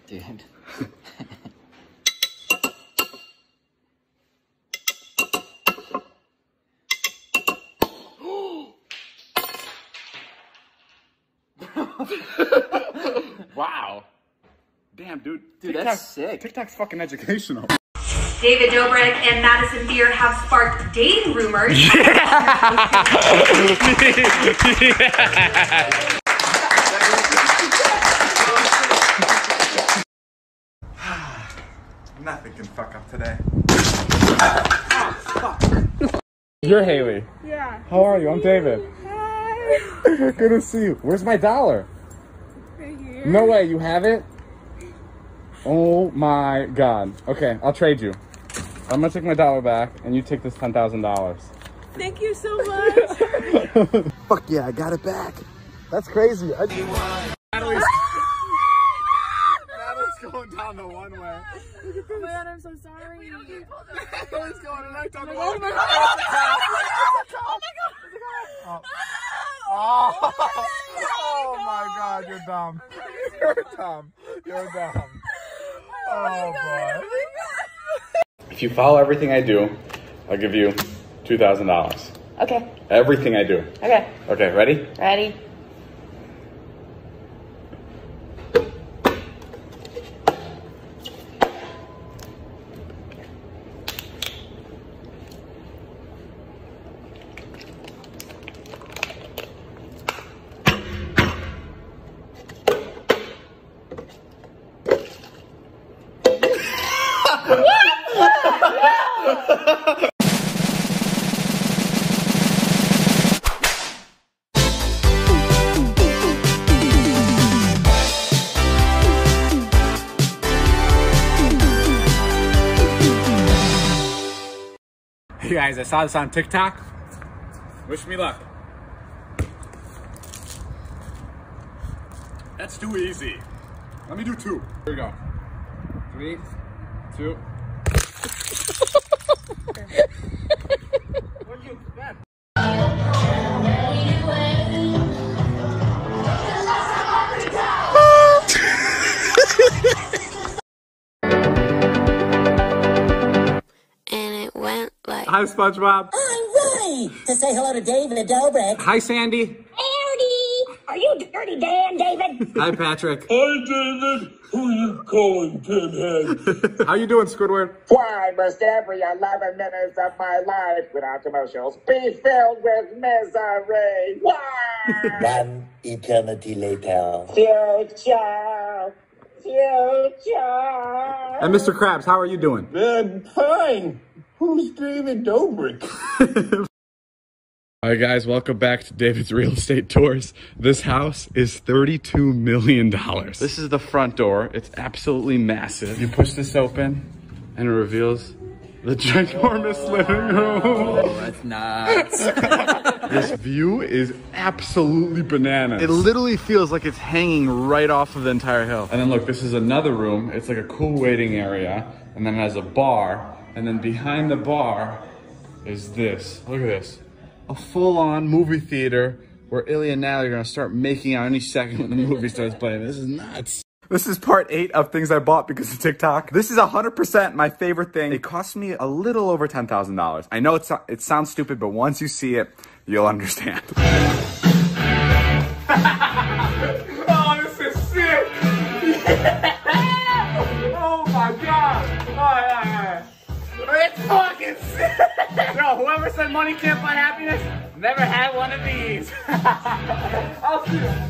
Dude. Wow. Damn, dude. Dude, that's sick. TikTok's fucking educational. David Dobrik and Madison Beer have sparked dating rumors. Nothing can fuck up today. You're Haley. Yeah. How are you? I'm David. Hi. Good to see you. Where's my dollar? Right here. No way, you have it? Oh my god. Okay, I'll trade you. I'm gonna take my dollar back and you take this $10,000. Thank you so much. Fuck yeah, I got it back. That's crazy. Natalie's going down the one way. Oh my god, I'm so sorry. Natalie's going right down the Oh one my way. god. Oh my god, you're dumb. You're dumb. You're dumb. Oh boy. If you follow everything I do, I'll give you $2,000. Okay. Everything I do. Okay. Okay, ready? Ready? Hey guys, I saw this on TikTok. Wish me luck. That's too easy. Let me do two. Here we go. 3, 2. What'd you expect? Hi, SpongeBob. I'm ready to say hello to David Dobrik. Hi, Sandy. Howdy! Are you Dirty Dan, David? Hi, Patrick. Hi, David. Who you calling, Pinhead? How you doing, Squidward? Why must every 11 minutes of my life without commercials be filled with misery? Why? One eternity later. Future. And Mr. Krabs, how are you doing? Man, fine. Who's David Dobrik? All right, guys, welcome back to David's Real Estate Tours. This house is $32 million. This is the front door. It's absolutely massive. You push this open and it reveals the ginormous living room. Oh, that's nuts. This view is absolutely bananas. It literally feels like it's hanging right off of the entire hill. And then look, this is another room. It's like a cool waiting area. And then it has a bar. And then behind the bar is this. Look at this. A full-on movie theater where Ilya and Natalie are gonna start making out any second when the movie starts playing. This is nuts. This is part 8 of things I bought because of TikTok. This is 100% my favorite thing. It cost me a little over $10,000. I know it sounds stupid, but once you see it, you'll understand. Oh, this is sick! Oh my god! Oh, it's fucking sick! Bro, whoever said money can't buy happiness never had one of these. I'll see you.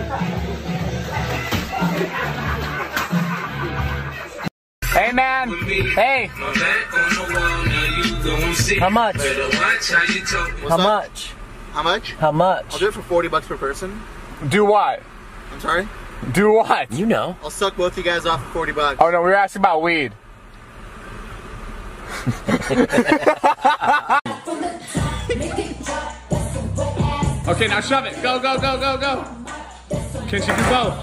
Hey, man. Hey. How much? How much? How much? How much? I'll do it for $40 per person. Do what? I'm sorry? Do what? You know. I'll suck both you guys off for $40. Oh no, we were asking about weed. Okay, now shove it. Go, go, go, go, go. Can she do both?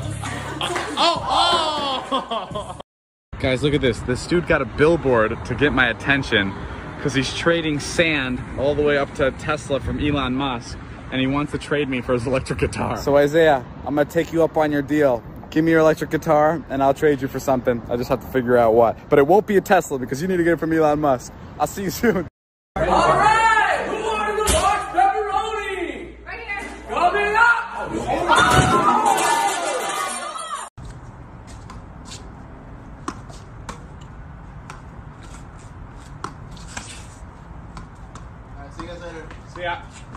Oh! Guys, look at this. This dude got a billboard to get my attention because he's trading sand all the way up to Tesla from Elon Musk, and he wants to trade me for his electric guitar. So Isaiah, I'm gonna take you up on your deal. Give me your electric guitar and I'll trade you for something. I just have to figure out what. But it won't be a Tesla because you need to get it from Elon Musk. I'll see you soon. All right, who wanted the large pepperoni? Right here. Coming up. See you guys later. See ya.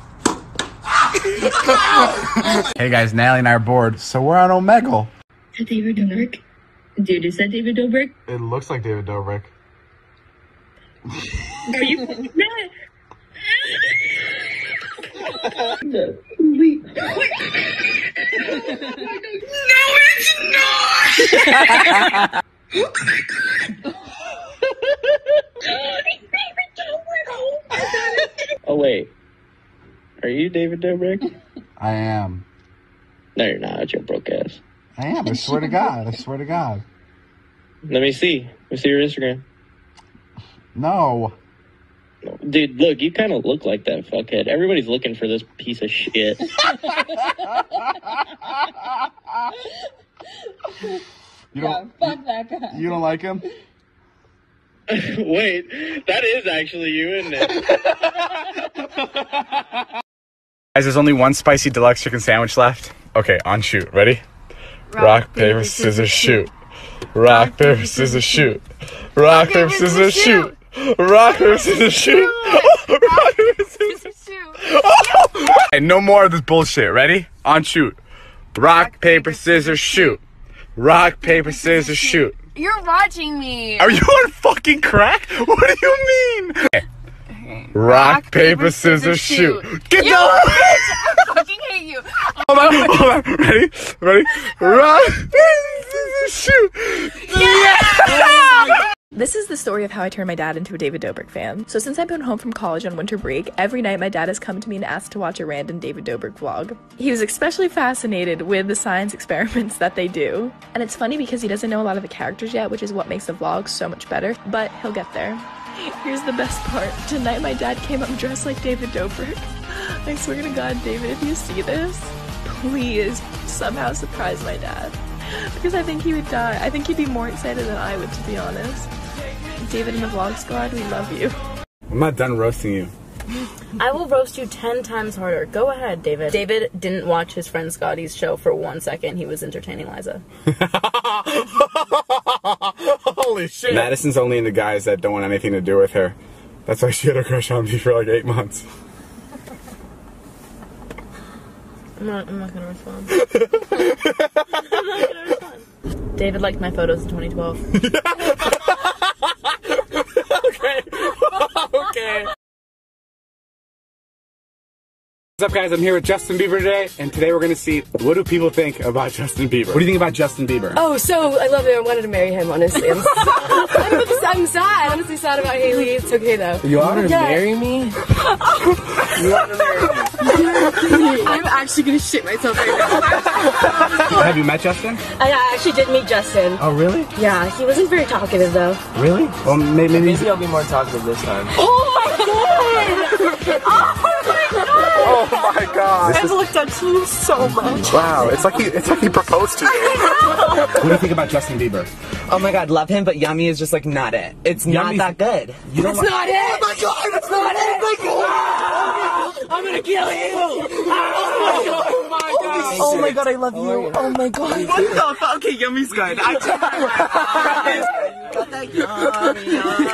Hey guys, Natalie and I are bored, so we're on Omegle. Is that David Dobrik? Dude, is that David Dobrik? It looks like David Dobrik. Are you? Wait. No, it's not! Oh wait, are you David Dobrik? I am. No, you're not. You're broke ass. I am. I swear to God. I swear to God. Let me see. Let me see your Instagram. No. Dude, look, you kind of look like that fuckhead. Everybody's looking for this piece of shit. You don't. Fuck that guy. You don't like him? Wait, that is actually you, isn't it? Guys, there's only one spicy deluxe chicken sandwich left. Okay, on shoot. Ready? Rock, paper, scissors, shoot. Rock, paper, scissors, shoot. Rock, paper, scissors, shoot. Rock, paper, scissors, shoot. Rock, paper, scissors, shoot. And no more of this bullshit. Ready? On shoot. Rock, paper, scissors, shoot. Rock, paper, scissors, shoot. You're watching me. Are you on fucking crack? What do you mean? Okay. Rock, paper, scissors, shoot. Get you down! bitch! I fucking hate you. Hold on. Ready? Rock, paper, scissors, shoot. Yeah! This is the story of how I turned my dad into a David Dobrik fan. So since I've been home from college on winter break, every night my dad has come to me and asked to watch a random David Dobrik vlog. He was especially fascinated with the science experiments that they do. And it's funny because he doesn't know a lot of the characters yet, which is what makes the vlog so much better, but he'll get there. Here's the best part. Tonight my dad came up dressed like David Dobrik. I swear to God, David, if you see this, please somehow surprise my dad. Because I think he would die. I think he'd be more excited than I would, to be honest. David and the Vlog Squad, we love you. I'm not done roasting you. I will roast you 10 times harder. Go ahead, David. David didn't watch his friend Scotty's show for 1 second. He was entertaining Liza. Holy shit. Madison's only into guys that don't want anything to do with her. That's why she had a crush on me for like 8 months. I'm not gonna respond. I'm not gonna respond. David liked my photos in 2012. Okay. What's up, guys? I'm here with Justin Bieber today, and today we're gonna see what do people think about Justin Bieber. What do you think about Justin Bieber? Oh, so I love him. I wanted to marry him, honestly. I'm sad. I'm honestly sad about Haley. It's okay though. You want to marry me? You want to marry me? I'm actually gonna shit myself right now. Have you met Justin? I actually did meet Justin. Oh, really? Yeah, he wasn't very talkative though. Really? Well, maybe I'll be more talkative this time. Oh my god! Oh my god! I've looked up to you so much. Wow, it's like he proposed to you. What do you think about Justin Bieber? Oh my god, love him, but Yummy is just like not it. It's Yummy's not that good. You don't It's not it! Oh my god, it's not it! I'm gonna kill you! Oh my god! Oh my god, I love you. Oh my god. What the fuck? Okay, Yummy's good. You got that yummy.